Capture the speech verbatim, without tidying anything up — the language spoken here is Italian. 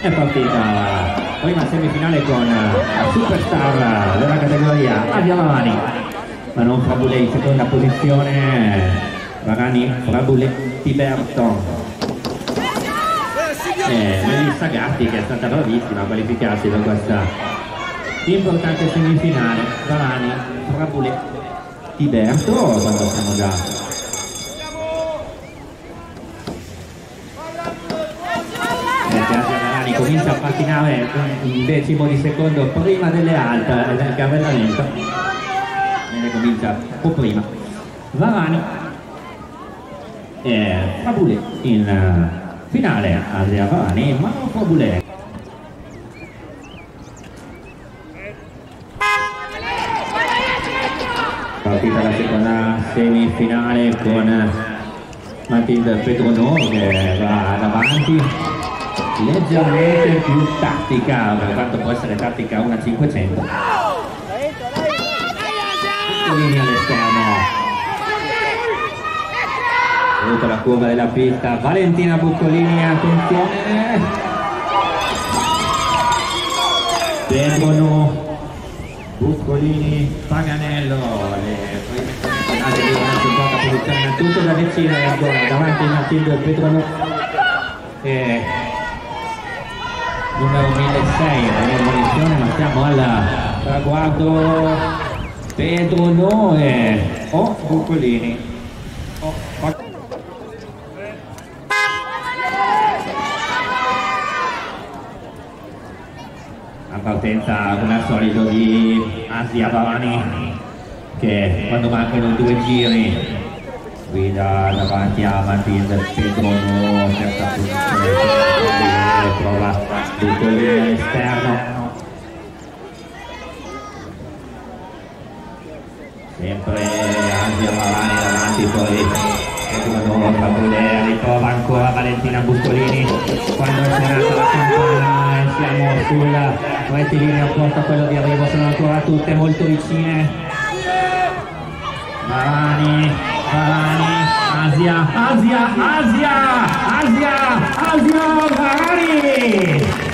È partita la prima semifinale con la superstar della categoria Asia Varani, Manon Fraboulet in seconda posizione, Varani, Fraboulet, Tiberton e Melissa Gatti, che è stata bravissima a qualificarsi da questa importante semifinale. Varani, Fraboulet, Tiberto, quando siamo già comincia a pattinare un decimo di secondo prima delle altre del carrellamento e ne comincia un po' prima. Varani e Fraboulet in finale. Asia Varani, Manon Fraboulet. Partita la seconda semifinale con Mathilde Petronneau che va davanti, leggermente più tattica, per quanto può essere tattica una cinquecento. Buscolini all'esterno, tutta la curva della pista, Valentina Buscolini, attenzione, Petronneau, Buscolini, Paganello, le prime coordinate di una cinquanta posizione, tutto da decidere ancora davanti Mathilde Petronneau e numero milleseicento per munizione, ma siamo al traguardo. Petronneau e oh, Buscolini. Oh, oh. La partenza come al solito di Asia Varani, che quando mancano due giri guida davanti a Mathilde Petronneau, terza posizione, trova Buscolini all'esterno, sempre Asia Varani davanti, poi Petronneau, Fraboulet, ritrova ancora Valentina Buscolini quando è suonata la campana e siamo sul rettilineo opposto a quello di arrivo, sono ancora tutte molto vicine. Varani, Varani, Asia, Asia, Asia, Asia, Asia, Varani!